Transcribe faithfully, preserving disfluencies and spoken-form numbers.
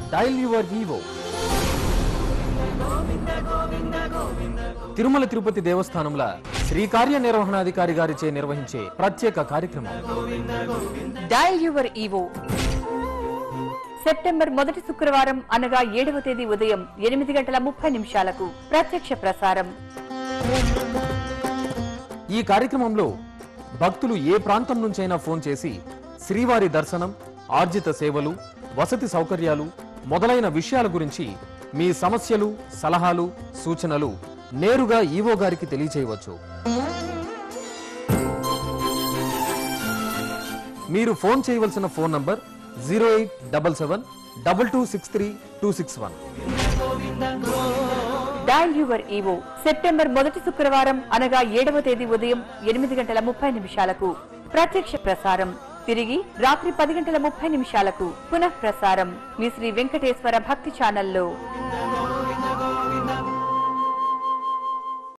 Dial your Evo. Tirumala Tirupati దేవస్థానంలో శ్రీ కార్యనిర్వహణాధికారి గారిచే నిర్వహించే ప్రత్యేక కార్యక్రమం డయల్ యువర్ ఈవో. సెప్టెంబర్ మొదటి శుక్రవారం అనగా ఏడవ తేదీ ఉదయం ఎనిమిది గంటల ముప్పై నిమిషాలకు ప్రత్యక్ష ప్రసారం. ఈ కార్యక్రమంలో భక్తులు ఏ ప్రాంతం నుంచైనా ఫోన్ చేసి శ్రీవారి దర్శనం, ఆర్జిత సేవలు, వసతి సౌకర్యాలు మొదలైన విషయాల గురించి మీ సమస్యలు, సలహాలు, సూచనలు నేరుగా ఈవో గారికి తెలియచేయవచ్చు. మీరు ఫోన్ చేయవలసిన phone number zero eight double seven double two six three two six one. Dial your EO. సెప్టెంబర్ మొదటి శుక్రవారం అనగా ఏడవ తేదీ ఉదయం ఎనిమిది గంటల ముప్పై నిమిషాలకు ప్రత్యక్ష ప్రసారం. తిరిగి రాత్రి పది గంటల ముప్పై నిమిషాలకు పునః ప్రసారం మీ శ్రీ వెంకటేశ్వర భక్తి ఛానల్లో.